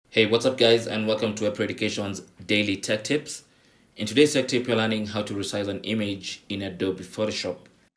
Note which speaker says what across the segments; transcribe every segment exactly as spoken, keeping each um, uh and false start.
Speaker 1: Hey, what's up guys, and welcome to Apple Education's Daily Tech Tips. In today's tech tip, you're learning how to resize an image in Adobe Photoshop.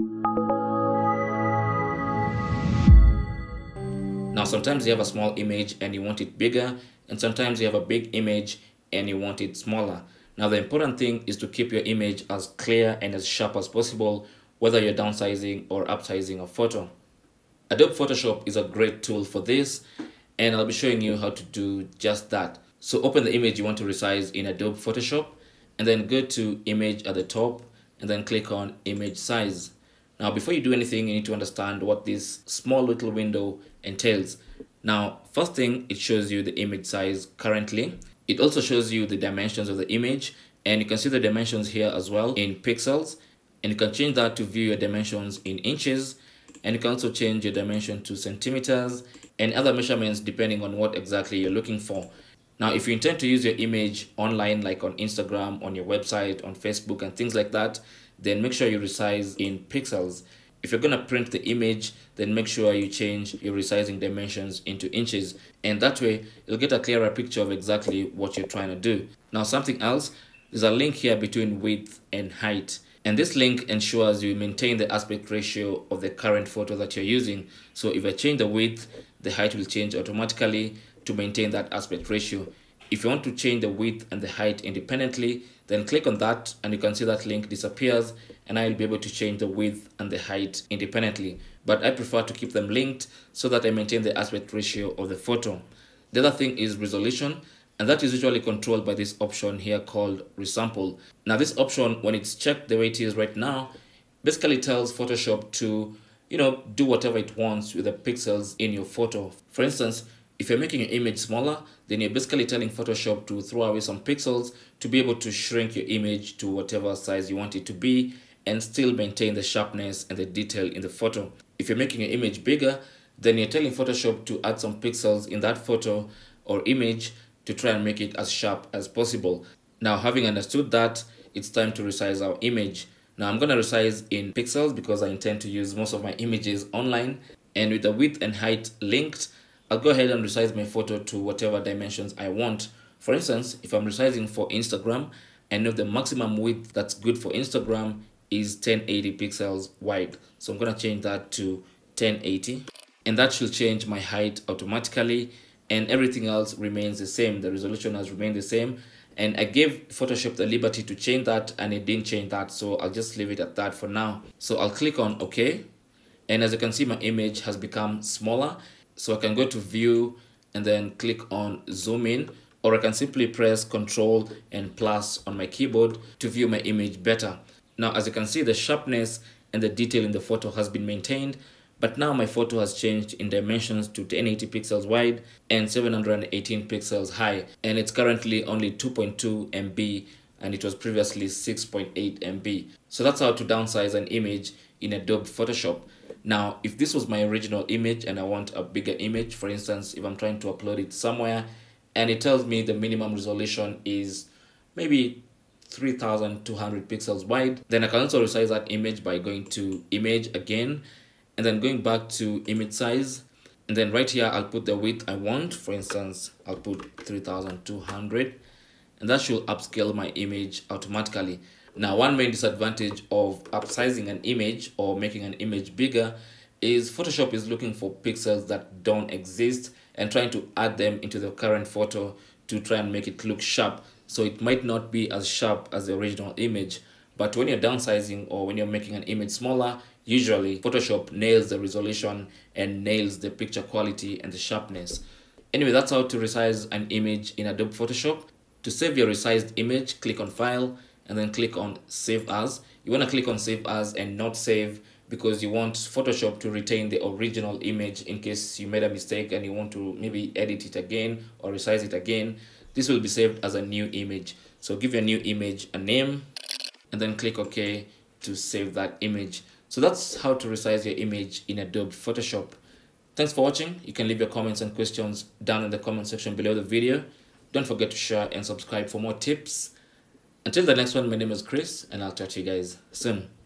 Speaker 1: Now, sometimes you have a small image and you want it bigger, and sometimes you have a big image and you want it smaller. Now, the important thing is to keep your image as clear and as sharp as possible, whether you're downsizing or upsizing a photo. Adobe Photoshop is a great tool for this, and I'll be showing you how to do just that. So open the image you want to resize in Adobe Photoshop, and then go to Image at the top, and then click on Image Size. Now, before you do anything, you need to understand what this small little window entails. Now, first thing, it shows you the image size currently. It also shows you the dimensions of the image, and you can see the dimensions here as well in pixels, and you can change that to view your dimensions in inches, and you can also change your dimension to centimeters and other measurements depending on what exactly you're looking for. Now, if you intend to use your image online, like on Instagram, on your website, on Facebook, and things like that, then make sure you resize in pixels. If you're going to print the image, then make sure you change your resizing dimensions into inches, and that way you'll get a clearer picture of exactly what you're trying to do. Now, something else, there's a link here between width and height. And this link ensures you maintain the aspect ratio of the current photo that you're using. So if I change the width, the height will change automatically to maintain that aspect ratio. If you want to change the width and the height independently, then click on that and you can see that link disappears, and I'll be able to change the width and the height independently. But I prefer to keep them linked so that I maintain the aspect ratio of the photo. The other thing is resolution, and that is usually controlled by this option here called resample. Now, this option, when it's checked the way it is right now, basically tells Photoshop to, you know, do whatever it wants with the pixels in your photo. For instance, if you're making your image smaller, then you're basically telling Photoshop to throw away some pixels to be able to shrink your image to whatever size you want it to be and still maintain the sharpness and the detail in the photo. If you're making your image bigger, then you're telling Photoshop to add some pixels in that photo or image to try and make it as sharp as possible. Now, having understood that, it's time to resize our image. Now, I'm going to resize in pixels because I intend to use most of my images online, and with the width and height linked, I'll go ahead and resize my photo to whatever dimensions I want. For instance, if I'm resizing for Instagram, I know the maximum width that's good for Instagram is ten eighty pixels wide. So I'm going to change that to ten eighty, and that should change my height automatically, and everything else remains the same. The resolution has remained the same, and I gave Photoshop the liberty to change that, and it didn't change that, so I'll just leave it at that for now. So I'll click on OK, and as you can see, my image has become smaller. So I can go to view and then click on zoom in, or I can simply press Control and plus on my keyboard to view my image better. Now, as you can see, the sharpness and the detail in the photo has been maintained, but now my photo has changed in dimensions to ten eighty pixels wide and seven hundred eighteen pixels high, and it's currently only two point two M B, and it was previously six point eight M B. So that's how to downsize an image in Adobe Photoshop. Now, if this was my original image and I want a bigger image, for instance, if I'm trying to upload it somewhere and it tells me the minimum resolution is maybe three thousand two hundred pixels wide, then I can also resize that image by going to Image again, and then going back to image size, and then right here I'll put the width I want. For instance, I'll put three thousand two hundred, and that should upscale my image automatically. Now, one main disadvantage of upsizing an image or making an image bigger is Photoshop is looking for pixels that don't exist and trying to add them into the current photo to try and make it look sharp. So it might not be as sharp as the original image. But when you're downsizing or when you're making an image smaller, usually Photoshop nails the resolution and nails the picture quality and the sharpness. Anyway, that's how to resize an image in Adobe Photoshop. To save your resized image, click on File and then click on Save As. You want to click on Save As and not Save because you want Photoshop to retain the original image in case you made a mistake and you want to maybe edit it again or resize it again. This will be saved as a new image. So give your new image a name and then click OK to save that image. So that's how to resize your image in Adobe Photoshop. Thanks for watching. You can leave your comments and questions down in the comment section below the video. Don't forget to share and subscribe for more tips. Until the next one, my name is Chris, and I'll talk to you guys soon.